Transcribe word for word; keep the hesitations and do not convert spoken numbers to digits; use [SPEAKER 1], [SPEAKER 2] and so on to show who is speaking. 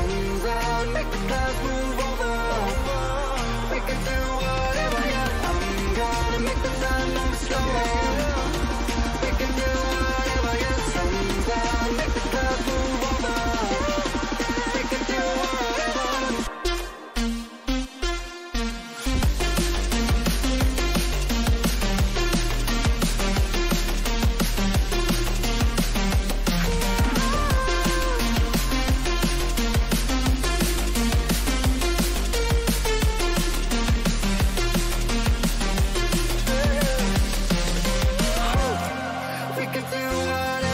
[SPEAKER 1] sun's out, make the clouds move over. We can do whatever, yeah. I'm gonna make the time move slower. We can do whatever, yeah. Sun's out, make the clouds move over. We can do whatever. We can do whatever.